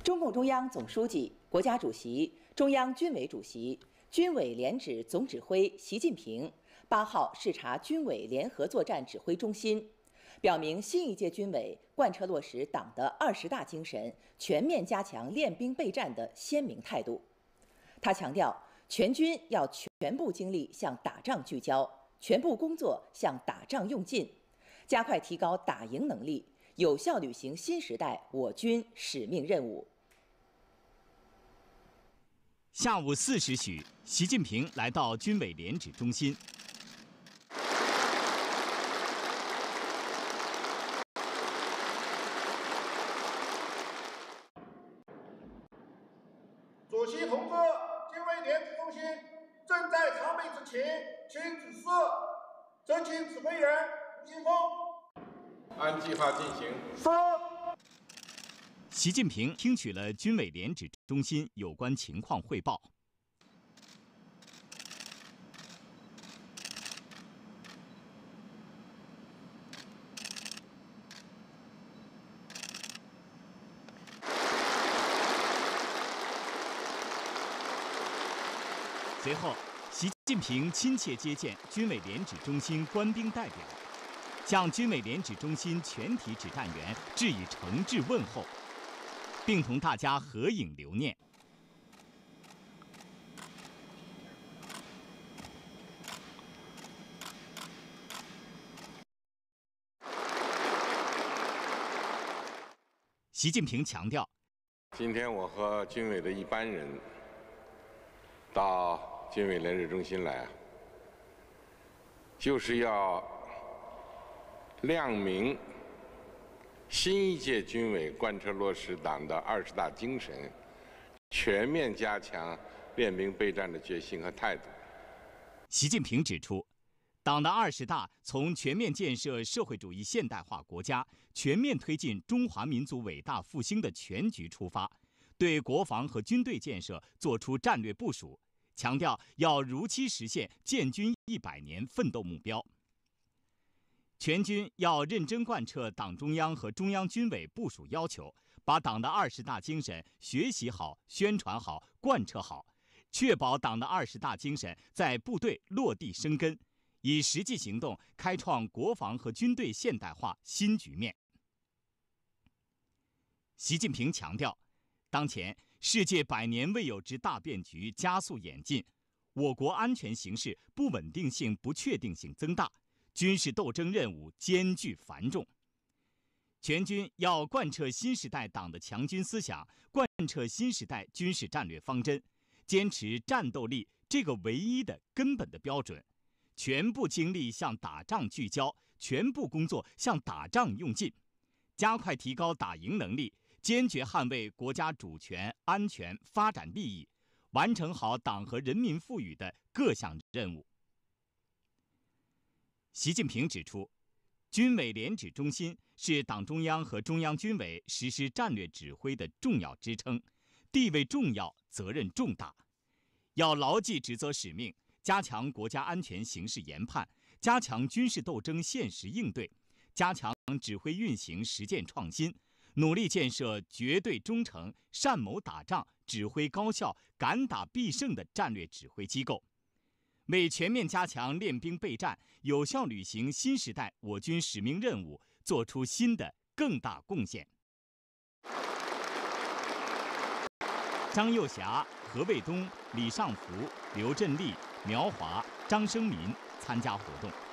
中共中央总书记、国家主席、中央军委主席、军委联指总指挥习近平8号视察军委联合作战指挥中心，表明新一届军委贯彻落实党的20大精神，全面加强练兵备战的鲜明态度。他强调，全军要全部精力向打仗聚焦，全部工作向打仗用尽，加快提高打赢能力，有效履行新时代我军使命任务。 下午4时许，习近平来到军委联指中心。 主席同志，军委联指中心正在常备执勤，请指示。执勤指挥员吴新峰。 按计划进行。 是。 习近平听取了军委联指中心有关情况汇报。随后，习近平亲切接见军委联指中心官兵代表，向军委联指中心全体指战员致以诚挚问候，并同大家合影留念。习近平强调， 今天我和军委的一班人到军委联指中心来，就是要亮明新一届军委贯彻落实党的20大精神，全面加强练兵备战的决心和态度。 习近平指出，党的20大从全面建设社会主义现代化国家、全面推进中华民族伟大复兴的全局出发，对国防和军队建设作出战略部署，强调要如期实现建军100年奋斗目标。全军要认真贯彻党中央和中央军委部署要求，把党的20大精神学习好、宣传好、贯彻好，确保党的20大精神在部队落地生根，以实际行动开创国防和军队现代化新局面。习近平强调，当前世界100年未有之大变局加速演进，我国安全形势不稳定性、不确定性增大，军事斗争任务艰巨繁重。全军要贯彻新时代党的强军思想，贯彻新时代军事战略方针，坚持战斗力这个唯一的根本的标准，全部精力向打仗聚焦，全部工作向打仗用尽，加快提高打赢能力，坚决捍卫国家主权、安全、发展利益，完成好党和人民赋予的各项任务。习近平指出，军委联指中心是党中央和中央军委实施战略指挥的重要支撑，地位重要，责任重大，要牢记职责使命，加强国家安全形势研判，加强军事斗争现实应对，加强指挥运行实践创新，努力建设绝对忠诚、善谋打仗、指挥高效、敢打必胜的战略指挥机构，为全面加强练兵备战、有效履行新时代我军使命任务作出新的更大贡献。张幼霞、何卫东、李尚福、刘振立、苗华、张生民参加活动。